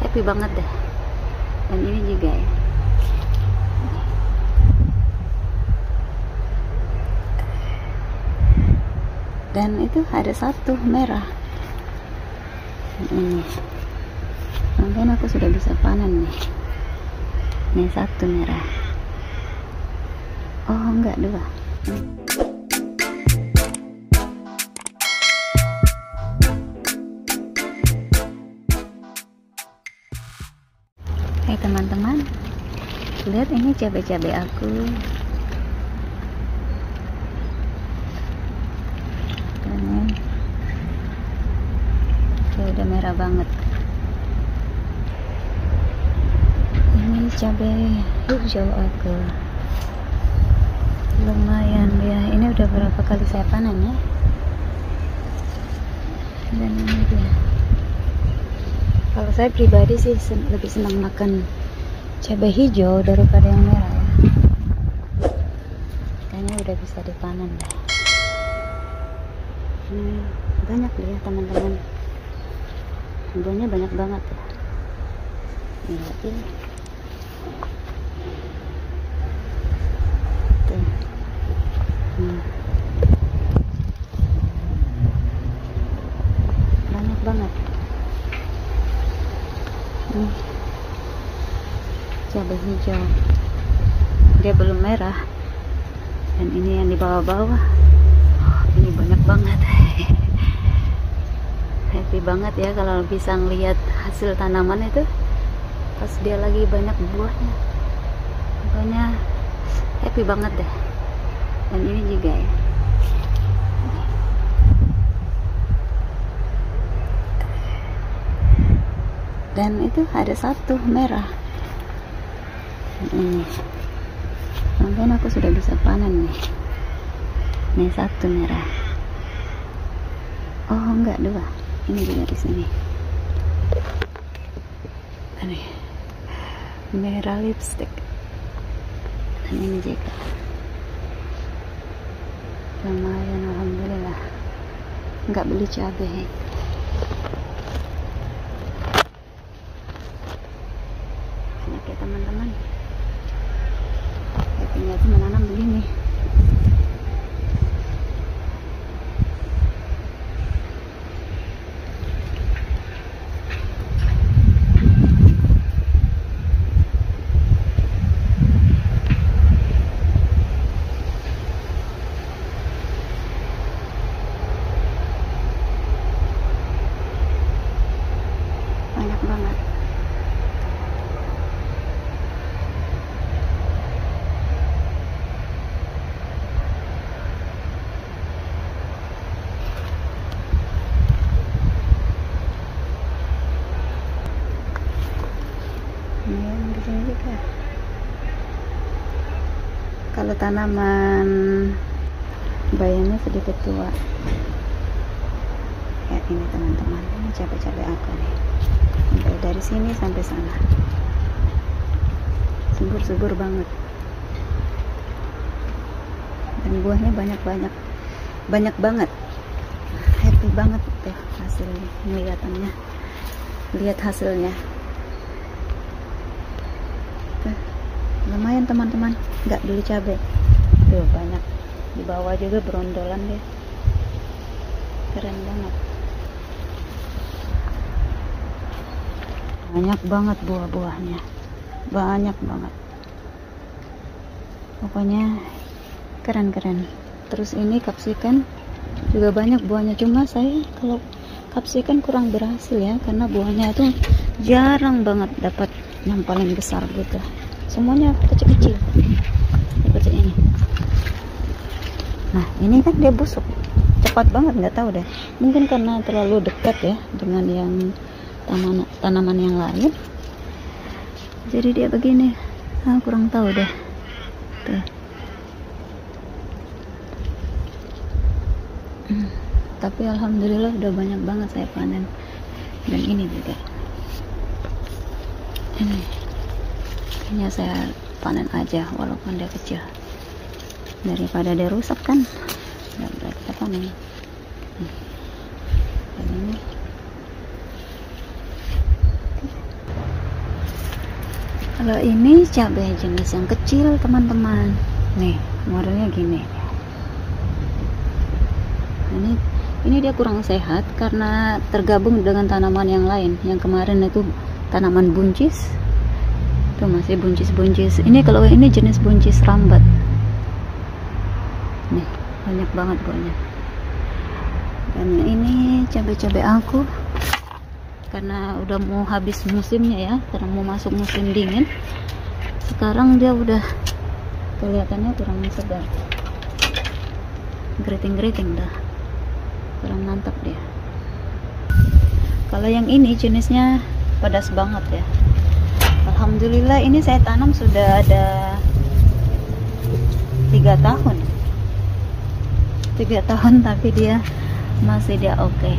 happy banget deh. Dan ini juga ya, dan itu ada satu merah ini, mungkin aku sudah bisa panen nih. Ini satu merah, oh enggak, dua. Hai teman-teman, lihat ini cabai-cabai aku. Dan udah merah banget. Ini cabai hijau aku. Lumayan ya. Ini udah berapa kali saya panen ya. Dan ini dia. Kalau saya pribadi sih lebih senang makan cabai hijau daripada yang merah ya. Kayaknya udah bisa dipanen deh. Banyak ya teman-teman. Buahnya banyak banget ya. Lihat ini. Tuh. Banyak banget. Cabai hijau, dia belum merah. Dan ini yang di bawah-bawah, ini banyak banget. Happy banget ya kalau bisa ngelihat hasil tanaman itu pas dia lagi banyak buahnya. Pokoknya happy banget deh. Dan ini juga ya, dan itu ada satu merah ini, mungkin aku sudah bisa panen nih. Ini satu merah, oh enggak, dua. Ini juga di sini. Ini merah lipstick. Dan ini juga lumayan, alhamdulillah. Enggak beli cabai. Banyak ya teman-teman. Happy-nya tuh menanam begini. Banyak banget. Ini di sini juga. Kalau tanaman bayamnya sedikit tua. Kayak ini teman-teman, ini cabai-cabai aku nih. Dari sini sampai sana, subur-subur banget. Dan buahnya banyak banget. Happy banget tuh hasil kelihatannya. Lihat hasilnya. Tuh, lumayan teman-teman, nggak beli cabai. Tuh banyak. Di bawah juga berondolan deh. Keren banget. Banyak banget buah-buahnya, banyak banget. Pokoknya keren-keren. Terus ini kapsikan juga banyak buahnya, cuma saya kalau kapsikan kurang berhasil ya, karena buahnya itu jarang banget dapat yang paling besar gitu. Semuanya kecil-kecil seperti ini. Nah ini kan dia busuk cepat banget, nggak tahu deh, mungkin karena terlalu dekat ya dengan yang tanaman yang lain, jadi dia begini. Kurang tahu deh. Tuh. Tapi alhamdulillah udah banyak banget saya panen. Dan ini juga, ini kayaknya saya panen aja walaupun dia kecil, daripada dia rusak kan. Dan kita panen. Dan ini Kalau ini cabai jenis yang kecil teman-teman, nih modelnya gini. Ini dia kurang sehat karena tergabung dengan tanaman yang lain. Yang kemarin itu tanaman buncis, itu masih buncis-buncis. Ini kalau ini jenis buncis rambat. Nih banyak banget buahnya. Dan ini cabai-cabai aku karena udah mau habis musimnya ya, karena mau masuk musim dingin. Sekarang dia udah kelihatannya kurang segar, geriting-geriting dah, kurang mantap dia. Kalau yang ini jenisnya pedas banget ya. Alhamdulillah ini saya tanam sudah ada 3 tahun 3 tahun tapi dia masih oke.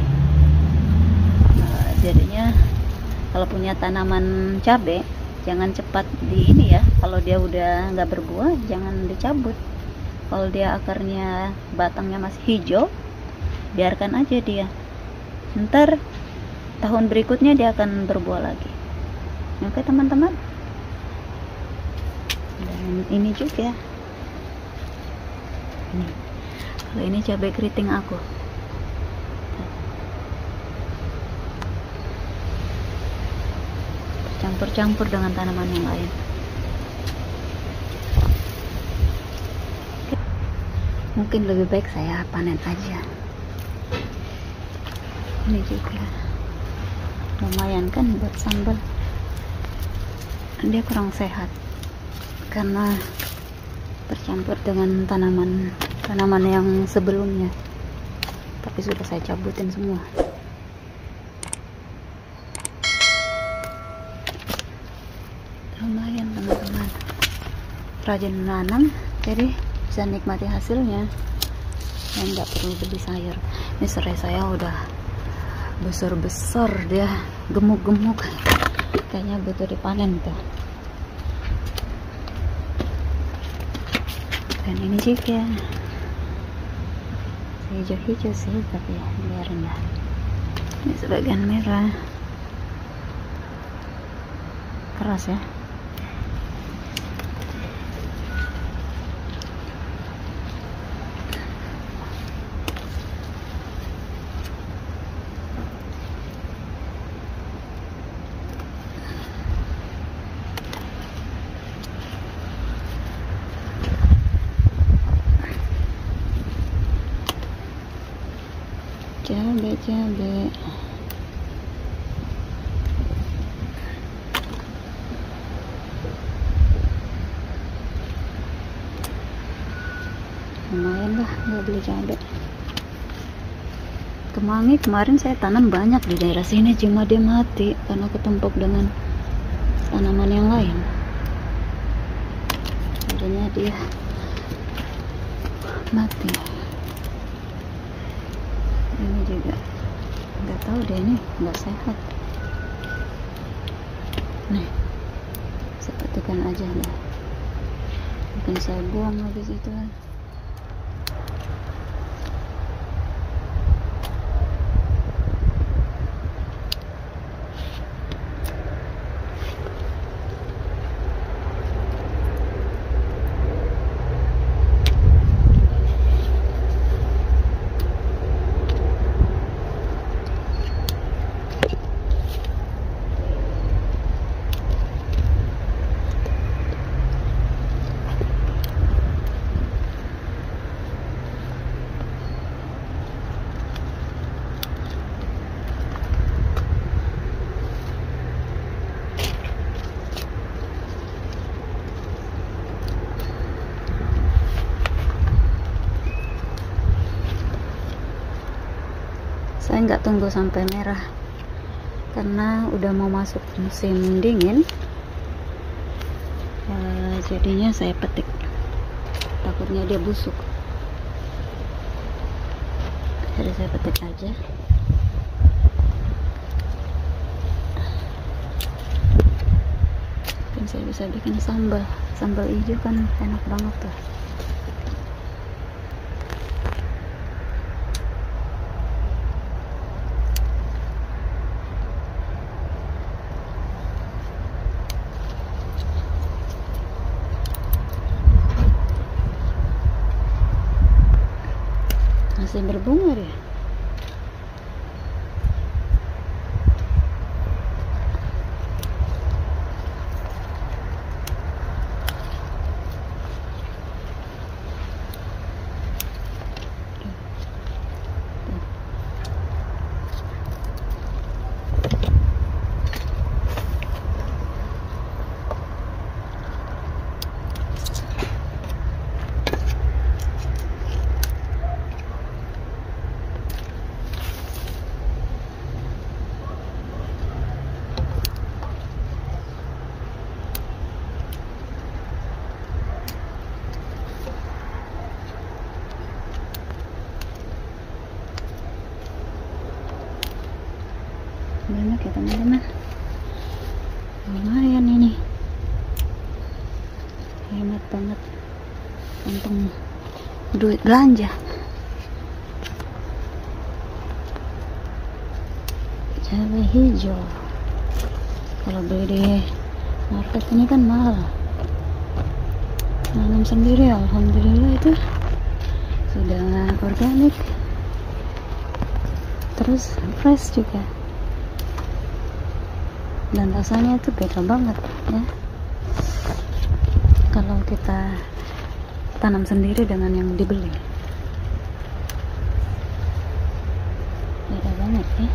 Jadinya kalau punya tanaman cabai jangan cepat di ini ya, kalau dia udah nggak berbuah jangan dicabut. Kalau dia akarnya batangnya masih hijau, biarkan aja dia, ntar tahun berikutnya dia akan berbuah lagi. Oke teman-teman. Dan ini juga ini, kalau ini cabai keriting aku campur-campur dengan tanaman yang lain. Mungkin lebih baik saya panen aja. Ini juga lumayan kan buat sambal. Dia kurang sehat karena tercampur dengan tanaman yang sebelumnya, tapi sudah saya cabutin semua. Lumayan teman-teman, rajin menanam jadi bisa nikmati hasilnya dan nggak perlu beli sayur. Ini serai saya udah besar-besar, dia gemuk-gemuk, kayaknya butuh dipanen tuh. Dan ini juga hijau-hijau sih, tapi ya biarin ya. Ini sebagian merah, keras ya. Cabai lumayan lah, nggak beli cabai. Kemangi kemarin saya tanam banyak di daerah sini, cuma dia mati karena ketumpuk dengan tanaman yang lain. Jadinya dia mati. Ini juga nggak tahu deh, ini nggak sehat. Nih saya petikan aja deh, mungkin saya buang habis itu. Saya nggak tunggu sampai merah karena udah mau masuk musim dingin. Jadinya saya petik, takutnya dia busuk, jadi saya petik aja. Dan saya bisa bikin sambal hijau kan enak banget tuh. masih berbunga dia. Banyak ya teman-teman, lumayan ini, hemat banget kantong duit belanja. Cabai hijau kalau beli di market ini kan mahal, nanam sendiri alhamdulillah itu sudah organik, terus fresh juga. Dan rasanya itu beda banget ya kalau kita tanam sendiri dengan yang dibeli, beda banget ya.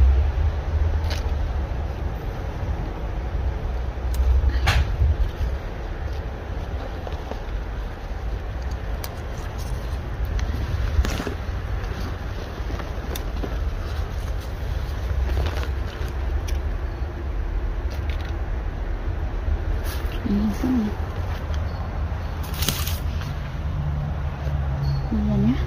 Sini lumayan ya.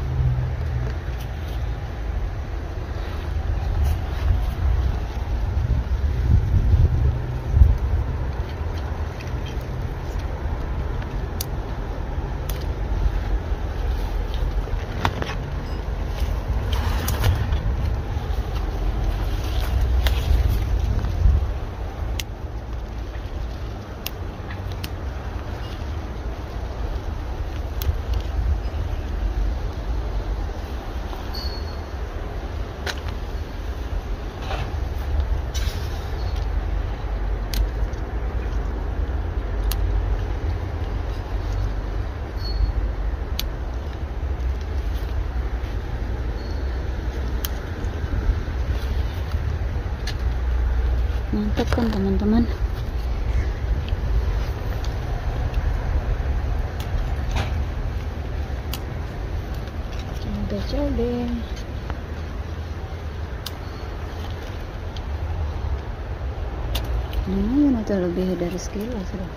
Mantap kan teman-teman. Cabai lumayan, atau lebih dari sekilo sudah.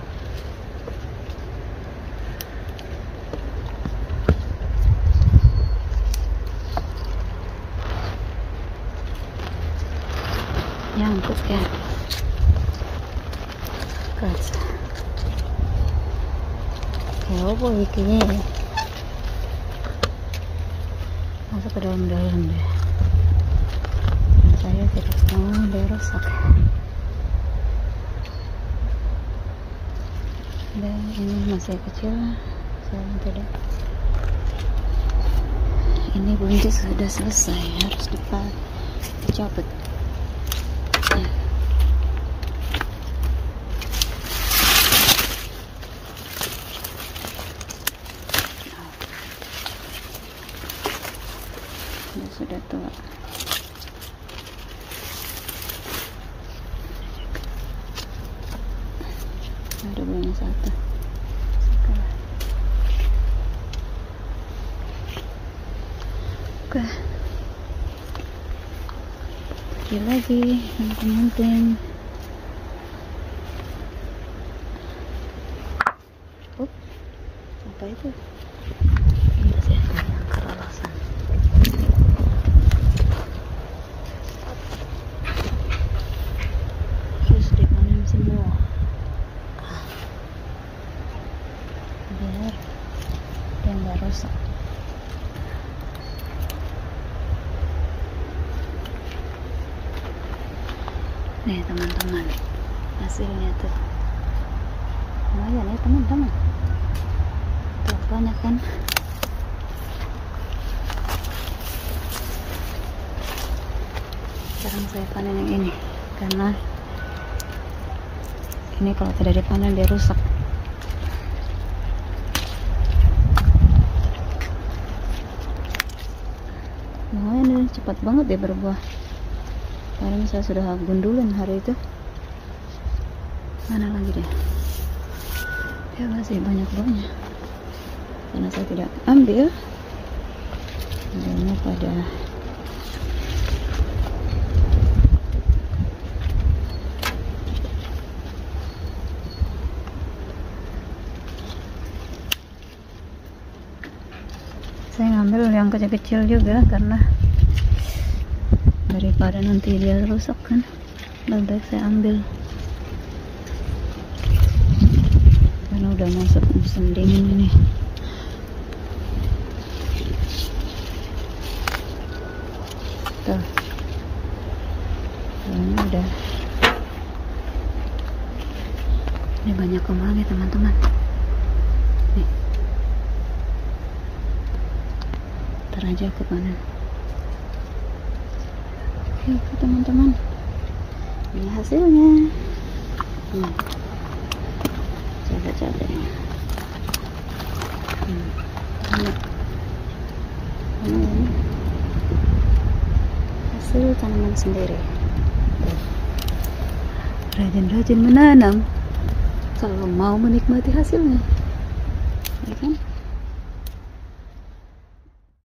Nyangkut ya kaca ya, apa bikinnya masuk ke dalam-dalam deh. Saya tidak mau dia rusak. Dan ini masih kecil, saya tidak. Ini buncis sudah selesai, harus dicabut. Sudah tua. Ada bunga satu. Oke. Lagi penting. Apa itu? Biar dia nggak rusak. Nih teman-teman, hasilnya tuh lumayan ya teman-teman. Tuh banyak kan. Sekarang saya panen yang ini karena ini kalau tidak dipanen dia rusak. Lumayan nih, cepat banget dia berbuah. Kemarin saya sudah gundulin hari itu. Mana lagi dia? Dia masih banyak buahnya. Karena saya tidak ambil. Buahnya pada saya ngambil yang kecil-kecil juga karena daripada nanti dia rusak kan, lebih baik saya ambil karena udah masuk musim dingin ini. Tuh, ini udah, ini banyak kembangnya teman-teman. Nih, ntar aja aku panen. Oke teman-teman, ini hasilnya. Cabai-cabainya. Ini hasil tanaman sendiri. Rajin-rajin menanam kalau mau menikmati hasilnya, ya kan?